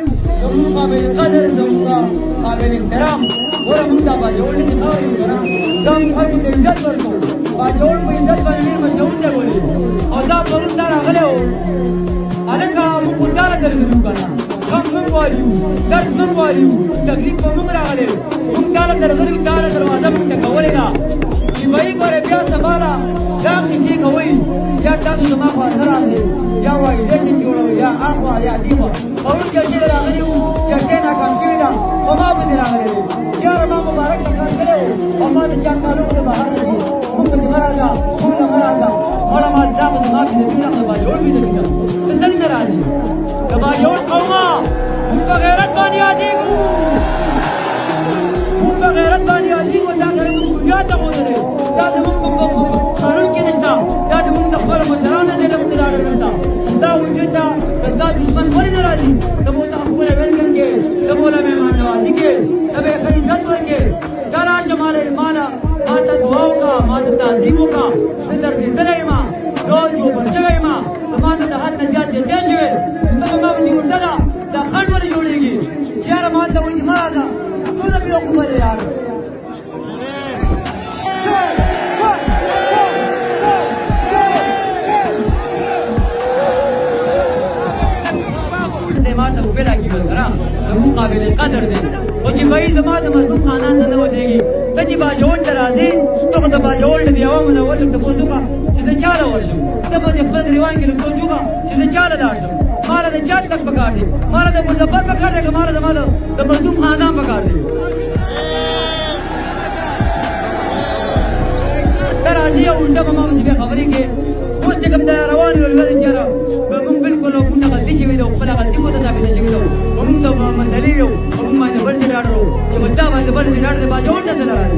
زمون قابل قدر زمون قابل احترام ورا موږ دا باجوړ دي خاورې کنه زم خلکو ته عزت ورکړو باجوړ په عزت باندې ډېر مشهور دی ولې او دا پرون دا راغلی و هلکه موږ وداره درلودو کنه غم موږ وایو درد موږ وایو تکلیف په موږ راغلی موږ تاله درغلي تاله دروازه موږ ته کولې ده چې وایي ګوره بیا سبا را دا قیسې کوئ یا تاسو زما خوا نه راځئ یا وایي جشن جوړوئ یا اخوا یا دې خوا پرون جرګې ته راغلي وو جرګې ناکام شوې ده خو ما پسې راغلی دی یاره ما مبارک ته کار کړی و او ما د چا کارونو ته بهر نه ځي موږ پسې مه راځه موږ ته مه راځه مړه ما دا خو زما بېزتي ده د باجوړ بېزتي ده ته څنګه نه راځې د باجوړ قومه موږ په غیرت باندې یادېږو موږ په غیرت باندې یادېږو دا غیرت موږ بیا ته غوندې دا زموږ په قانون کې نشته دا زموږ د خپلو مشرانو زېږه موږ دا اړه نشته دا وجود ته د ستا دښمن ولې نه راځي ته مو ته خپله ویلکم کې ته مو له مهمان نوازي کې ته به یې ښه عزت ورکړې دا راشه ماله ما ته دعا وکړه ما ته تعظیم وکړه زه دردېدلی یم زه چوپړ شوی یم زما ته د حد نه زیات زیاتې شوې ته به ما پسې ګونډه ده دا خنډ ولې جوړېږي چې یاره ما ته وایي چې مه راځه ټول د بېوقوفه دی یاره ما ته پیدا کېږي کنه زموږ قابل قدر دی خو چې وایي زما د مظلوم خاندان ته نه ودرېږي ته چې باجوړ ته راځې ته خو د باجوړ د عوامو نه ورته تپوس وکړه چې زه چاله ورشم ته به د خپل ګرېوان کې سوچ وکړه چې زه چاله لاړ شم ما له د چا تک پکار دی ما له د مظفر پکار دی که ما له زما د مظلوم خاندان پکار دی ته راځې او اونډه به ما پسې بیا خبرې کې اوس چې کوم دا روان یو لولې چې یاره به موږ بلکل موږ غلطي شوې ده او خپله غلطي مو ته ثابته شوې ده او موږ ته مسلې وي او موږ باندې بل څه ډاډ و چې په چا باندې بل څه ډاډ دی باجوړ ته څه راځي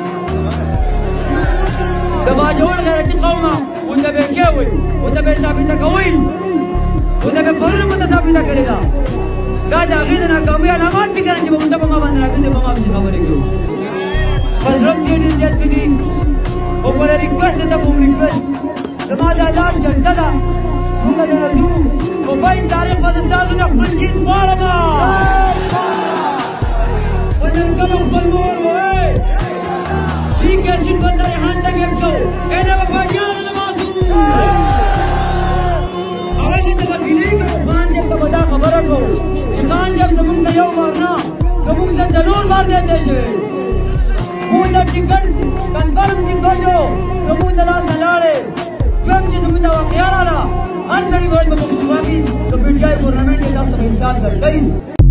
د باجوړ غیرتي قومه ورته به یې کوئ ورته به یې ثابته کوئ ورته به پرونه مو ته ثابته کړې ده دا د هغې د ناکامۍ علامات دي که نه چې به ورته په ما باندې راځي په ما پسې خبرې کوي په زړه کې ډېر زیات ښه دي او بله ریکویسټ ته کوم ریکویسټ زما دا لار جلسه ده موږ دننه ځو په 22 تاریخ به زه ستاسو نه خپل جیت غواړم خو نن کله خپل مور وایي این کسین بنده ریحان تک یک شو اینه به پاکیان نمازو اول که ته به ګیلې کوو خان جب ته به دا خبره کوو چې خان جب زموږ ته یو بار نه زموږ ته 4 بار دی دی شوی موږ د ټکټ کنفرم ټکټ و زموږ د لاس نه لاړې دویم چې زموږ ته واقعه راغله هر سړي باید به په مسلماني د پي ټي آی ټورنمنټ کې تاسو ته امتیاز درکوي